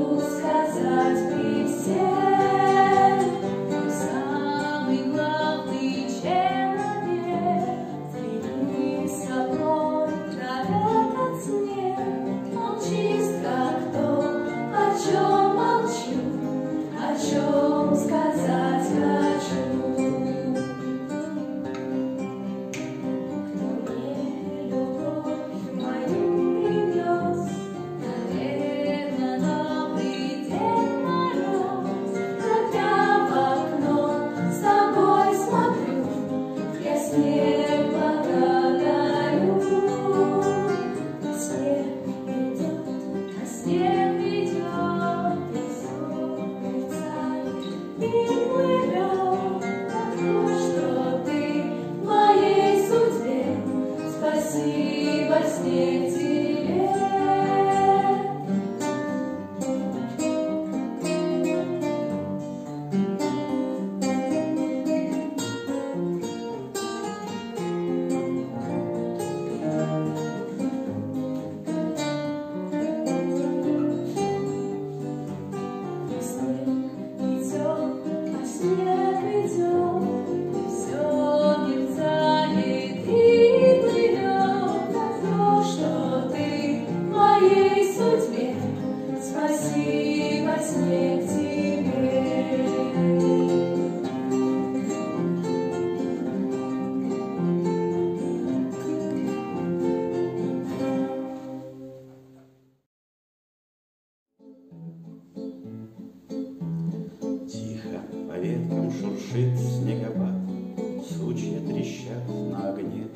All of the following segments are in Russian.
шуршит снегопад, сучья трещат на огне.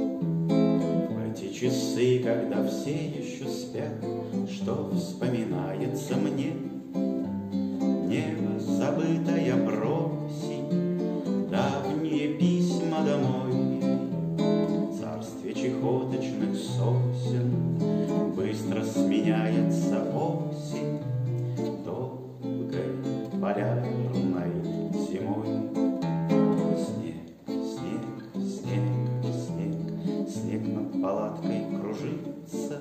В эти часы, когда все еще спят, что вспоминается мне? Небо, забытая просень, давние письма домой. Царствие чехоточных сосен, быстро сменяется осень долгой полярной зимой. Снег, снег, снег, снег, снег над палаткой кружится.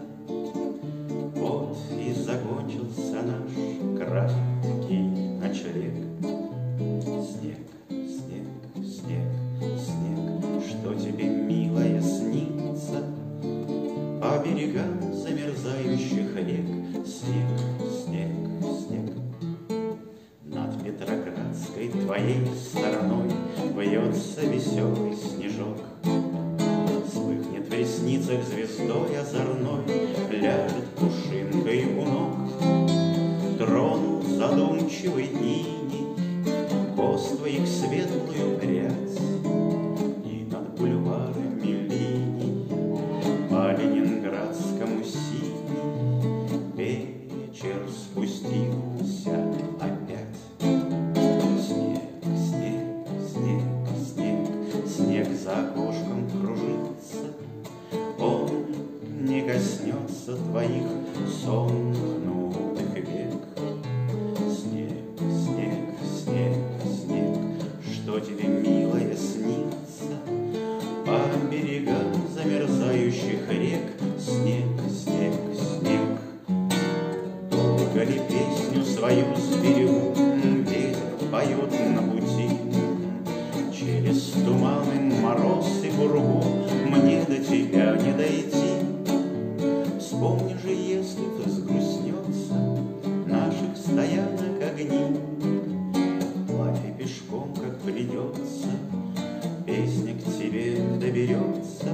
Вот и закончился наш краткий ночлег. Снег, снег, снег, снег, что тебе, милая, снится по берегам замерзающих рек? Снег, снег, снег. Над Петроградской твоей стороной вьется веселый снежок. Вспыхнет в ресницах звездой озорной, ляжет пушинкой у ног. Трону задумчивый иней кост твоих светлую грязь, и над бульварами линий по ленинградскому синий вечер спустился опять. Снег, снег, снег, снег, снег за окошком кружится. Он не коснется твоих сомкнутых век. Снег, снег, снег, снег, что тебе, милая, снится по берегам замерзающих рек? Снег, снег, снег. Долго ли песню свою сберегу ветер поет на пути? Через туманы, мороз и пургу мне до тебя не дойти. Вспомни же, если взгрустнется наших стоянок огни, плавай пешком, как придется, песня к тебе доберется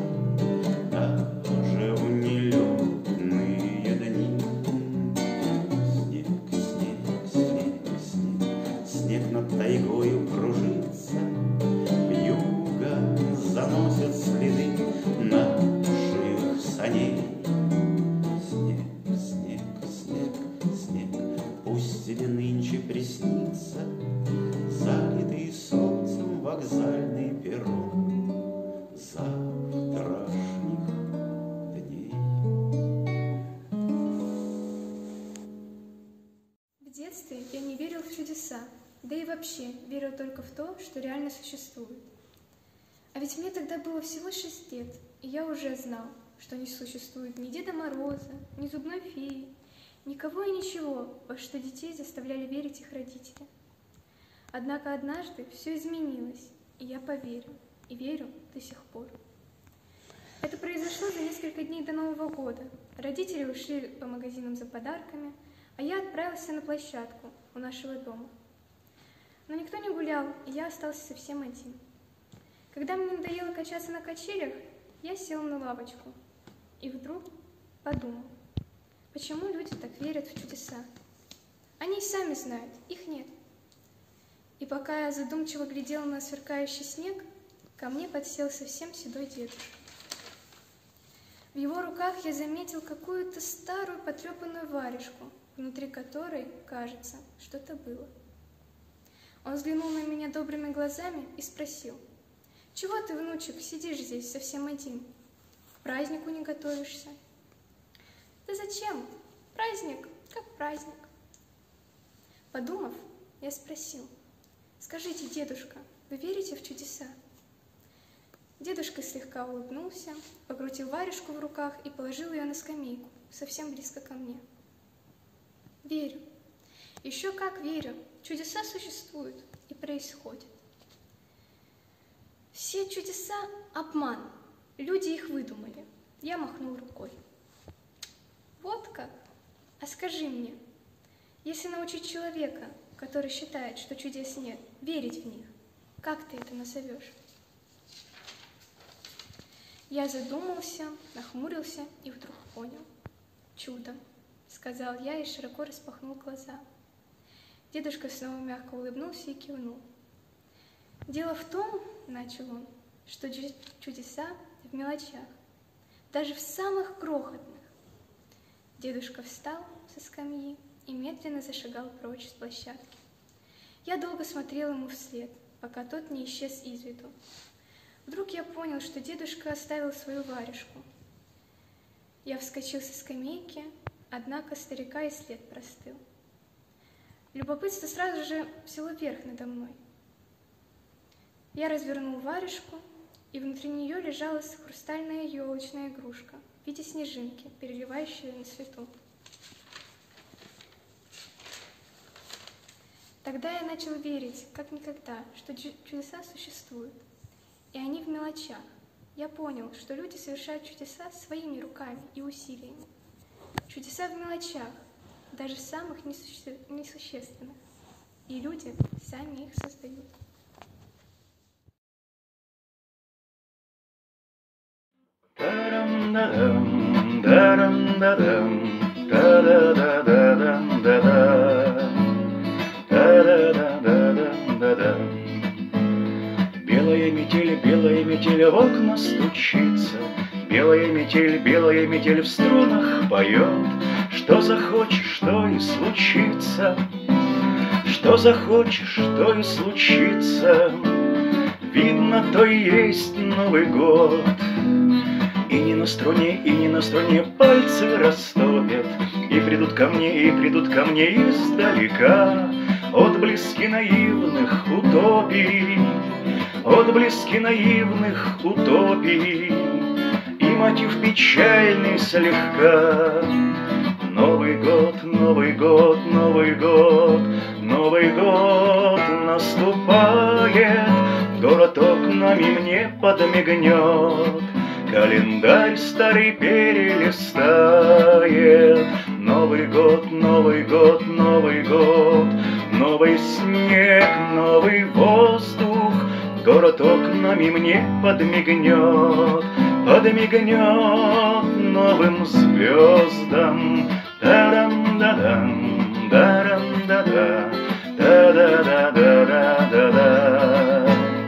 даже в нелетные дни. Снег, снег, снег, снег, снег над тайгою кружится, вьюга заносит следы наших саней. Снег, снег, снег, снег, пусть тебе нынче приснится залитый солнцем вокзальный перрон завтрашних дней. В детстве я не верил в чудеса, да и вообще верил только в то, что реально существует. А ведь мне тогда было всего 6 лет, и я уже знал, что не существует ни Деда Мороза, ни зубной феи, никого и ничего, во что детей заставляли верить их родители. Однако однажды все изменилось, и я поверил, и верю до сих пор. Это произошло за несколько дней до Нового года. Родители ушли по магазинам за подарками, а я отправился на площадку у нашего дома. Но никто не гулял, и я остался совсем один. Когда мне надоело качаться на качелях, я сел на лавочку и вдруг подумал, почему люди так верят в чудеса? Они и сами знают, их нет. И пока я задумчиво глядела на сверкающий снег, ко мне подсел совсем седой дедушка. В его руках я заметил какую-то старую потрепанную варежку, внутри которой, кажется, что-то было. Он взглянул на меня добрыми глазами и спросил: «Чего ты, внучек, сидишь здесь совсем один? К празднику не готовишься?» «Да зачем? Праздник, как праздник». Подумав, я спросил: «Скажите, дедушка, вы верите в чудеса?» Дедушка слегка улыбнулся, покрутил варежку в руках и положил ее на скамейку, совсем близко ко мне. «Верю. Еще как верю. Чудеса существуют и происходят. Все чудеса — обман. Люди их выдумали». Я махнул рукой. «Вот как? А скажи мне, если научить человека, который считает, что чудес нет, верить в них, как ты это назовешь?» Я задумался, нахмурился и вдруг понял. «Чудо», — сказал я и широко распахнул глаза. Дедушка снова мягко улыбнулся и кивнул. «Дело в том, — начал он, — что чудеса в мелочах, даже в самых крохотных». Дедушка встал со скамьи и медленно зашагал прочь с площадки. Я долго смотрел ему вслед, пока тот не исчез из виду. Вдруг я понял, что дедушка оставил свою варежку. Я вскочил со скамейки, однако старика и след простыл. Любопытство сразу же взяло верх надо мной. Я развернул варежку, и внутри нее лежала хрустальная елочная игрушка в виде снежинки, переливающая на свету. Тогда я начал верить, как никогда, что чудеса существуют. И они в мелочах. Я понял, что люди совершают чудеса своими руками и усилиями. Чудеса в мелочах, даже самых несущественных. И люди сами их создают. Белая метель в окна стучится, белая метель в струнах поет. Что захочешь, то и случится, что захочешь, то и случится. Видно, то и есть Новый год. И не на струне пальцы растопят, и придут ко мне издалека отблески наивных утопий, отблески наивных утопий и мотив печальный слегка. Новый год, Новый год, Новый год, Новый год наступает, город окнами мне подмигнет, календарь старый перелистает. Новый год, Новый год, Новый год, новый снег, новый воздух, город окнами мне подмигнет, подмигнет новым звездам. Дарам-да-дам, дарам-да-да, да-да-да-да-да-да,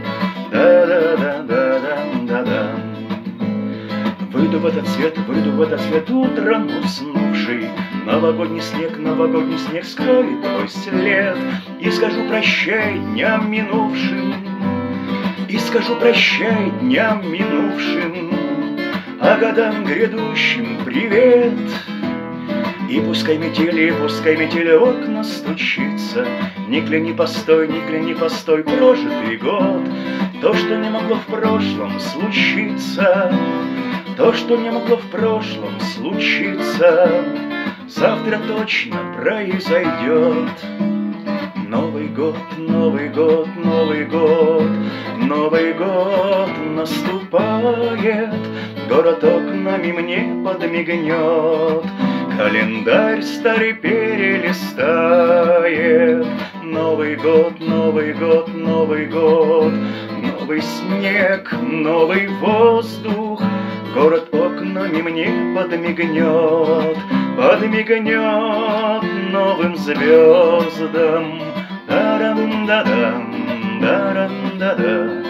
да-да-да-да-да-да. Выйду в этот свет утром уснувший, новогодний снег скроет твой след. И скажу прощай дням минувшим, и скажу прощай дням минувшим, а годам грядущим привет. И пускай метели в окна стучится, не кляни постой, прожитый год. То, что не могло в прошлом случиться, то, что не могло в прошлом случиться, завтра точно произойдет. Новый год, Новый год, Новый год, Новый год наступает, город окнами мне подмигнет, календарь старый перелистает. Новый год, Новый год, Новый год, новый снег, новый воздух, город окнами мне подмигнет, подмигнет новым звездам. Дарам-да-дам, дарам-да-да,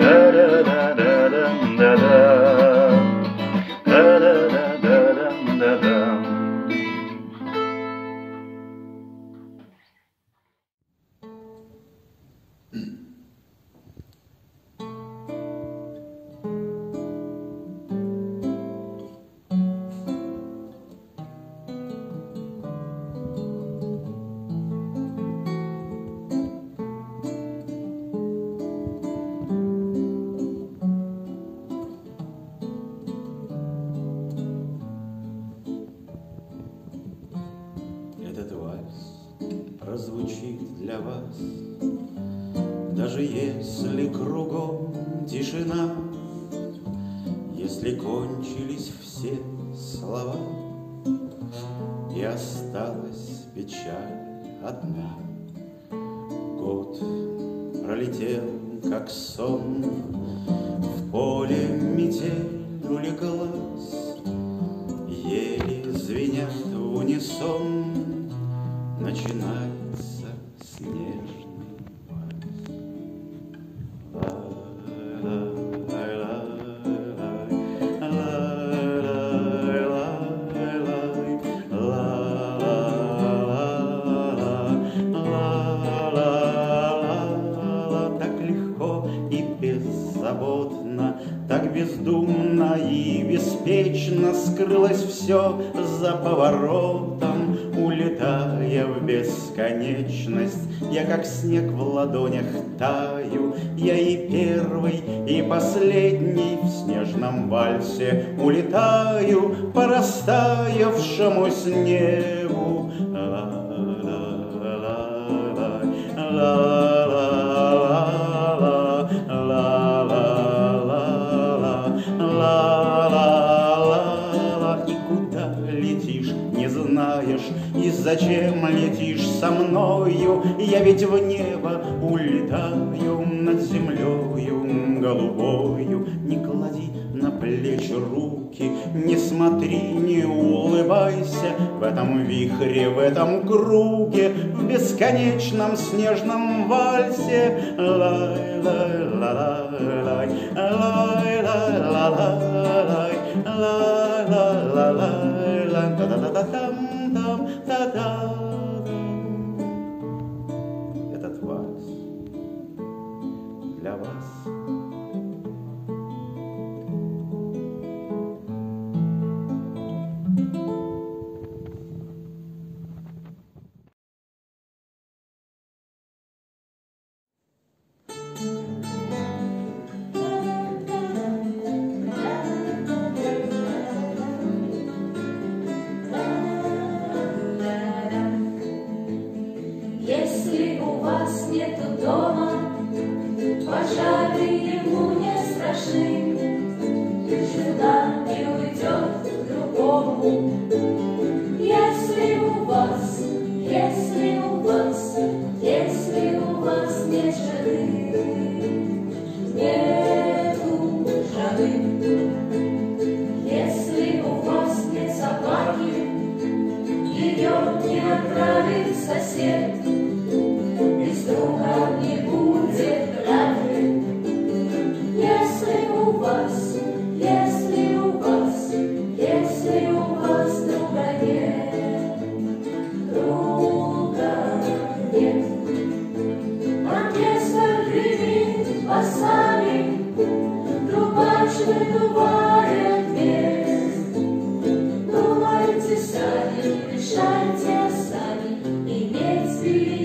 да-да-да-да-дам-да-дам, да-да-да-да-дам-да-дам. Прозвучит для вас, даже если кругом тишина, если кончились все слова и осталась печаль одна. Год пролетел, как сон, в поле метель улеглась, еле звенят в унисон. Начинается снежный вальс. Так легко и беззаботно, так бездумно и беспечно скрылось все за поворотом. Улетая в бесконечность, я как снег в ладонях таю, я и первый, и последний в снежном вальсе улетаю по растаявшему снегу. И куда летишь, не знаешь, и зачем летишь со мною? Я ведь в небо улетаю над землею голубою. Не клади на плечи руки, не смотри, не улыбайся. В этом вихре, в этом круге, в бесконечном снежном вальсе. Лай-лай-ла-лай, лай-лай-ла-лай, лай-лай-ла-лай, та-да-да-да-там-там-та-да. Этот вальс для вас. Если у вас нету дома, пожары ему не страшны, жена не уйдет к другому. Если у вас нет жены, нету жены. Если у вас нет собаки, ее не отправит сосед. Без друга не будет драки. Если у вас друга нет, оркестр гремит басами, трубач выдувает вес. Думайте сами, решайте сами, иметь или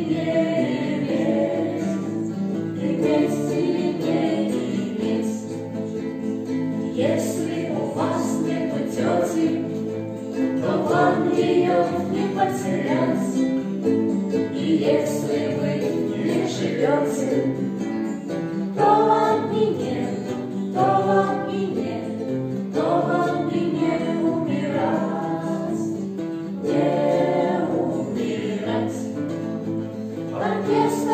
Если вы не живете, то вам и нет, то вам и нет, то вам и не умирать, не умирать. Оркестр